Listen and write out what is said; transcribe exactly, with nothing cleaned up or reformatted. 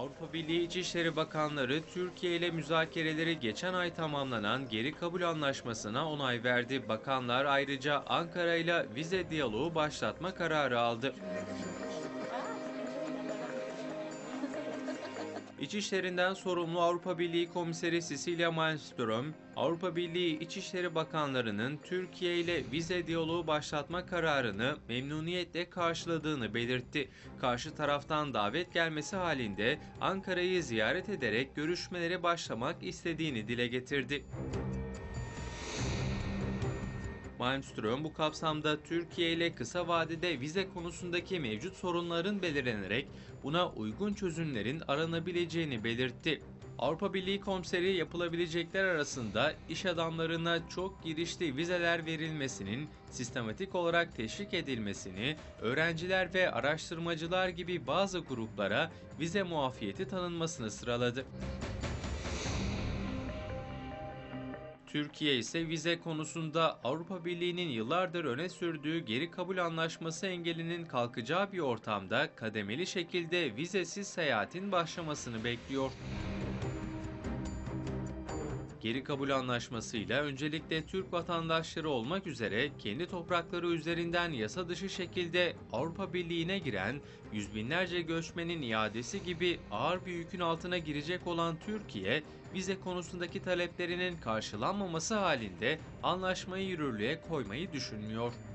Avrupa Birliği İçişleri Bakanları Türkiye ile müzakereleri geçen ay tamamlanan geri kabul anlaşmasına onay verdi. Bakanlar ayrıca Ankara ile vize diyaloğu başlatma kararı aldı. İçişlerinden sorumlu Avrupa Birliği Komiseri Cecilia Malmström, Avrupa Birliği İçişleri Bakanlarının Türkiye ile vize diyaloğu başlatma kararını memnuniyetle karşıladığını belirtti. Karşı taraftan davet gelmesi halinde Ankara'yı ziyaret ederek görüşmelere başlamak istediğini dile getirdi. Malmström bu kapsamda Türkiye ile kısa vadede vize konusundaki mevcut sorunların belirlenerek buna uygun çözümlerin aranabileceğini belirtti. Avrupa Birliği Komiseri yapılabilecekler arasında iş adamlarına çok girişli vizeler verilmesinin sistematik olarak teşvik edilmesini, öğrenciler ve araştırmacılar gibi bazı gruplara vize muafiyeti tanınmasını sıraladı. Türkiye ise vize konusunda Avrupa Birliği'nin yıllardır öne sürdüğü geri kabul anlaşması engelinin kalkacağı bir ortamda kademeli şekilde vizesiz seyahatin başlamasını bekliyor. Geri kabul anlaşmasıyla öncelikle Türk vatandaşları olmak üzere kendi toprakları üzerinden yasa dışı şekilde Avrupa Birliği'ne giren yüz binlerce göçmenin iadesi gibi ağır bir yükün altına girecek olan Türkiye, vize konusundaki taleplerinin karşılanmaması halinde anlaşmayı yürürlüğe koymayı düşünmüyor.